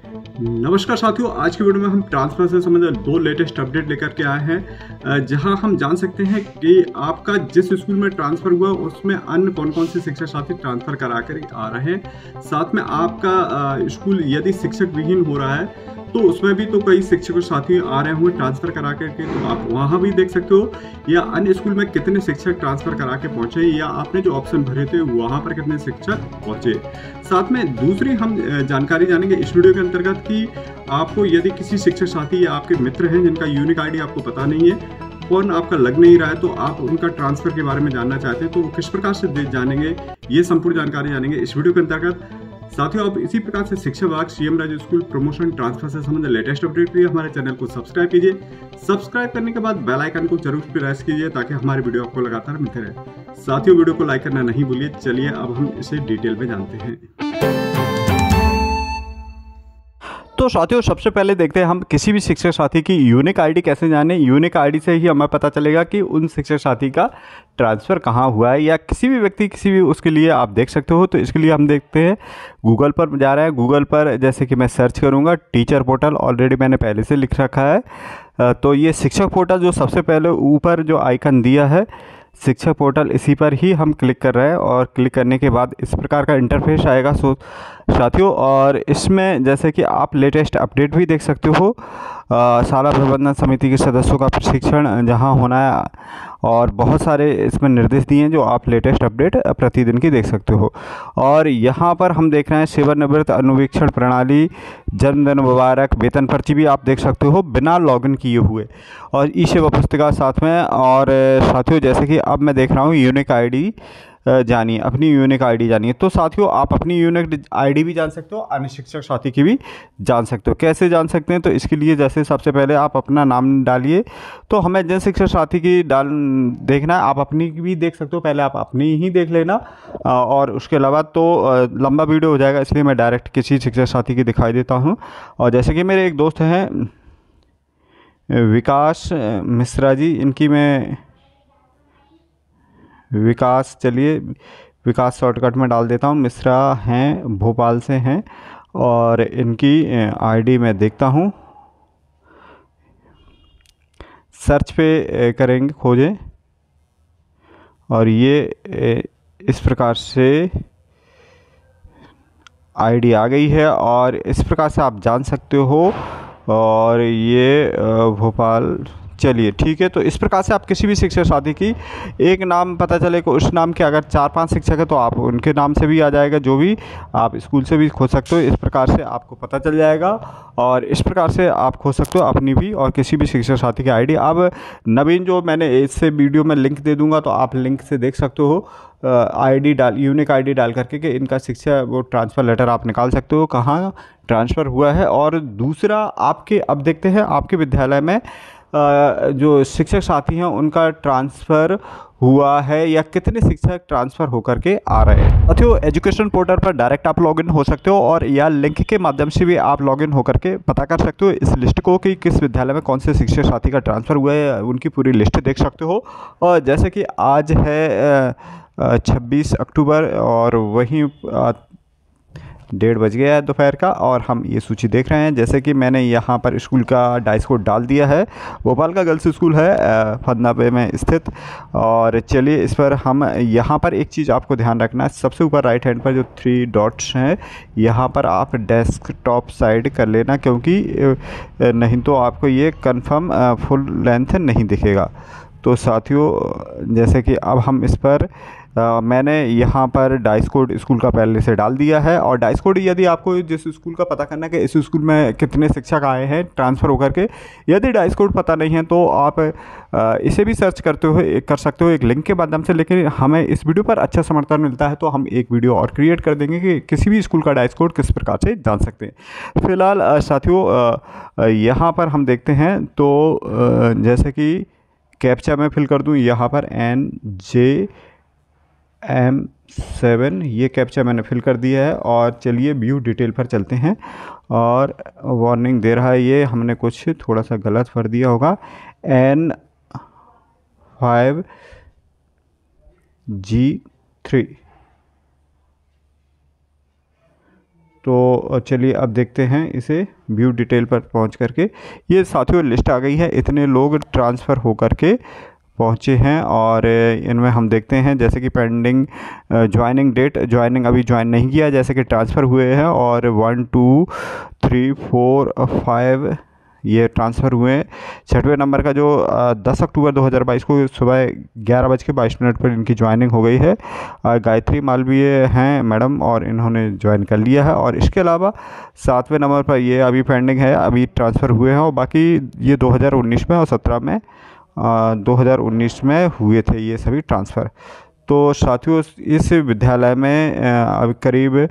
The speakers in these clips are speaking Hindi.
नमस्कार साथियों, आज की वीडियो में हम ट्रांसफर से संबंधित दो लेटेस्ट अपडेट लेकर के आए हैं, जहां हम जान सकते हैं कि आपका जिस स्कूल में ट्रांसफर हुआ उसमें अन्य कौन कौन से शिक्षक साथी ट्रांसफर करा कर आ रहे हैं। साथ में आपका स्कूल यदि शिक्षक विहीन हो रहा है तो उसमें भी तो कई शिक्षक साथी आ रहे हुए ट्रांसफर करा करके, तो आप वहां भी देख सकते हो, या अन्य स्कूल में कितने शिक्षक ट्रांसफर करा के पहुंचे, या आपने जो ऑप्शन भरे थे वहां पर कितने शिक्षक पहुंचे। साथ में दूसरी हम जानकारी जानेंगे इस वीडियो के अंतर्गत कि आपको यदि किसी शिक्षक साथी या आपके मित्र हैं जिनका यूनिक आईडी आपको पता नहीं है, कौन आपका लग नहीं रहा है, तो आप उनका ट्रांसफर के बारे में जानना चाहते हैं, तो किस प्रकार से जानेंगे, ये संपूर्ण जानकारी जानेंगे इस वीडियो के अंतर्गत। साथियों, आप इसी प्रकार से शिक्षा विभाग सीएम राज्य स्कूल प्रमोशन ट्रांसफर से संबंधित लेटेस्ट अपडेट के लिए हमारे चैनल को सब्सक्राइब कीजिए। सब्सक्राइब करने के बाद बेल आइकन को जरूर प्रेस कीजिए ताकि हमारी वीडियो आपको लगातार मिलते रहे। साथियों, वीडियो को लाइक करना नहीं भूलिए। चलिए अब हम इसे डिटेल में जानते हैं। तो साथियों, सबसे पहले देखते हैं हम किसी भी शिक्षक साथी की यूनिक आईडी कैसे जाने। यूनिक आईडी से ही हमें पता चलेगा कि उन शिक्षक साथी का ट्रांसफ़र कहाँ हुआ है, या किसी भी व्यक्ति किसी भी उसके लिए आप देख सकते हो। तो इसके लिए हम देखते हैं, गूगल पर जा रहे हैं। गूगल पर जैसे कि मैं सर्च करूँगा टीचर पोर्टल, ऑलरेडी मैंने पहले से लिख रखा है। तो ये शिक्षक पोर्टल जो सबसे पहले ऊपर जो आइकन दिया है शिक्षक पोर्टल, इसी पर ही हम क्लिक कर रहे हैं और क्लिक करने के बाद इस प्रकार का इंटरफेस आएगा साथियों। और इसमें जैसे कि आप लेटेस्ट अपडेट भी देख सकते हो, शाला प्रबंधन समिति के सदस्यों का प्रशिक्षण जहां होना है, और बहुत सारे इसमें निर्देश दिए हैं जो आप लेटेस्ट अपडेट प्रतिदिन की देख सकते हो। और यहाँ पर हम देख रहे हैं सेवानिवृत्त अनुवीक्षण प्रणाली, जन्मदिन मुबारक, वेतन पर्ची भी आप देख सकते हो बिना लॉगिन किए हुए, और ई सेवा पुस्तिका साथ में। और साथियों, जैसे कि अब मैं देख रहा हूँ यूनिक आईडी जानिए, अपनी यूनिक आईडी जानिए। तो साथियों, आप अपनी यूनिक आईडी भी जान सकते हो, अन्य शिक्षक साथी की भी जान सकते हो। कैसे जान सकते हैं? तो इसके लिए जैसे सबसे पहले आप अपना नाम डालिए। तो हमें जिन शिक्षक साथी की देखना है, आप अपनी भी देख सकते हो, पहले आप अपनी ही देख लेना। और उसके अलावा तो लंबा वीडियो हो जाएगा, इसलिए मैं डायरेक्ट किसी शिक्षक साथी की दिखाई देता हूँ। और जैसे कि मेरे एक दोस्त हैं विकास मिश्रा जी, इनकी मैं विकास, चलिए विकास शॉर्टकट में डाल देता हूँ। मिश्रा हैं, भोपाल से हैं, और इनकी आईडी मैं देखता हूँ। सर्च पे करेंगे, खोजें, और ये इस प्रकार से आईडी आ गई है, और इस प्रकार से आप जान सकते हो। और ये भोपाल, चलिए ठीक है। तो इस प्रकार से आप किसी भी शिक्षक साथी की एक नाम पता चले कि उस नाम के अगर 4-5 शिक्षक है तो आप उनके नाम से भी आ जाएगा, जो भी आप स्कूल से भी खोज सकते हो। इस प्रकार से आपको पता चल जाएगा, और इस प्रकार से आप खोज सकते हो अपनी भी और किसी भी शिक्षक साथी की आईडी। अब नवीन जो मैंने इससे वीडियो में लिंक दे दूंगा, तो आप लिंक से देख सकते हो आईडी डाल, यूनिक आईडी डाल करके कि इनका शिक्षा वो ट्रांसफ़र लेटर आप निकाल सकते हो कहाँ ट्रांसफ़र हुआ है। और दूसरा, आपके अब देखते हैं आपके विद्यालय में जो शिक्षक साथी हैं उनका ट्रांसफ़र हुआ है, या कितने शिक्षक ट्रांसफ़र होकर के आ रहे हैं। साथियों, एजुकेशन पोर्टल पर डायरेक्ट आप लॉगिन हो सकते हो, और या लिंक के माध्यम से भी आप लॉगिन होकर के पता कर सकते हो इस लिस्ट को कि किस विद्यालय में कौन से शिक्षक साथी का ट्रांसफ़र हुआ है, उनकी पूरी लिस्ट देख सकते हो। और जैसे कि आज है 26 अक्टूबर, और वहीं 1:30 बज गया है दोपहर का, और हम ये सूची देख रहे हैं। जैसे कि मैंने यहाँ पर स्कूल का डाइस कोड डाल दिया है। भोपाल का गर्ल्स स्कूल है, फदनापे में स्थित। और चलिए, इस पर हम यहाँ पर एक चीज़ आपको ध्यान रखना है, सबसे ऊपर राइट हैंड पर जो 3 डॉट्स हैं, यहाँ पर आप डेस्कटॉप साइड कर लेना, क्योंकि नहीं तो आपको ये कंफर्म फुल लेंथ नहीं दिखेगा। तो साथियों, जैसे कि अब हम इस पर मैंने यहाँ पर डाइस कोड स्कूल का पहले से डाल दिया है। और डाइस कोड यदि आपको जिस स्कूल का पता करना है कि इस स्कूल में कितने शिक्षक आए हैं ट्रांसफ़र होकर के, यदि डाइस कोड पता नहीं है तो आप इसे भी सर्च करते हुए कर सकते हो एक लिंक के माध्यम से। लेकिन हमें इस वीडियो पर अच्छा समर्थन मिलता है, तो हम एक वीडियो और क्रिएट कर देंगे कि किसी भी स्कूल का डाइस कोड किस प्रकार से जान सकते हैं। फिलहाल साथियों, यहाँ पर हम देखते हैं, तो जैसे कि कैप्चा मैं फिल कर दूँ यहाँ पर NJM7, ये कैप्चा मैंने फिल कर दिया है। और चलिए व्यू डिटेल पर चलते हैं, और वार्निंग दे रहा है ये, हमने कुछ थोड़ा सा गलत भर दिया होगा। N5G3 तो चलिए अब देखते हैं इसे व्यू डिटेल पर पहुंच करके। ये साथियों लिस्ट आ गई है, इतने लोग ट्रांसफ़र हो करके पहुँचे हैं और इनमें हम देखते हैं जैसे कि पेंडिंग ज्वाइनिंग डेट, ज्वाइनिंग अभी ज्वाइन नहीं किया, जैसे कि ट्रांसफ़र हुए हैं और 1 2 3 4 5 ये ट्रांसफ़र हुए हैं। 6वें नंबर का जो 10 अक्टूबर 2022 को सुबह 11:22 पर इनकी ज्वाइनिंग हो गई है। गायत्री मालवीय हैं मैडम और इन्होंने ज्वाइन कर लिया है। और इसके अलावा 7वें नंबर पर ये अभी पेंडिंग है, अभी ट्रांसफ़र हुए हैं और बाकी ये 2019 में और 17 में 2019 में हुए थे ये सभी ट्रांसफ़र। तो साथियों इस विद्यालय में अभी करीब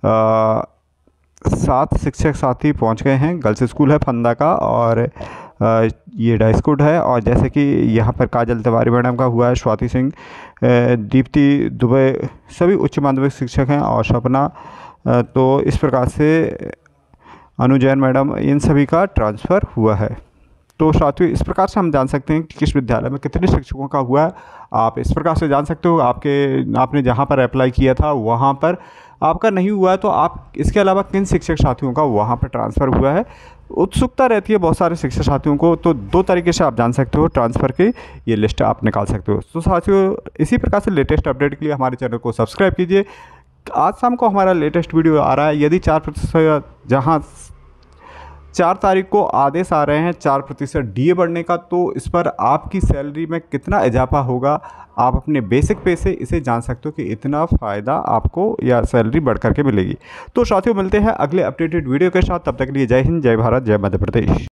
7 शिक्षक साथी पहुंच गए हैं। गर्ल्स स्कूल है फंदा का और ये डाइस्कूट है। और जैसे कि यहाँ पर काजल तिवारी मैडम का हुआ है, स्वाति सिंह, दीप्ति दुबे सभी उच्च माध्यमिक शिक्षक हैं और सपना, तो इस प्रकार से अनु जैन मैडम, इन सभी का ट्रांसफ़र हुआ है। तो साथियों इस प्रकार से हम जान सकते हैं कि किस विद्यालय में कितने शिक्षकों का हुआ है। आप इस प्रकार से जान सकते हो, आपने जहाँ पर अप्लाई किया था वहाँ पर आपका नहीं हुआ है तो आप इसके अलावा किन शिक्षक साथियों का वहाँ पर ट्रांसफ़र हुआ है। उत्सुकता रहती है बहुत सारे शिक्षक साथियों को, तो 2 तरीके से आप जान सकते हो ट्रांसफ़र की ये लिस्ट आप निकाल सकते हो। तो साथियों इसी प्रकार से लेटेस्ट अपडेट के लिए हमारे चैनल को सब्सक्राइब कीजिए। आज शाम को हमारा लेटेस्ट वीडियो आ रहा है। यदि 4% जहाँ 4 तारीख को आदेश आ रहे हैं 4% DA बढ़ने का, तो इस पर आपकी सैलरी में कितना इजाफा होगा आप अपने बेसिक पे से इसे जान सकते हो कि इतना फ़ायदा आपको या सैलरी बढ़ करके मिलेगी। तो साथियों मिलते हैं अगले अपडेटेड वीडियो के साथ, तब तक के लिए जय हिंद, जय भारत, जय मध्य प्रदेश।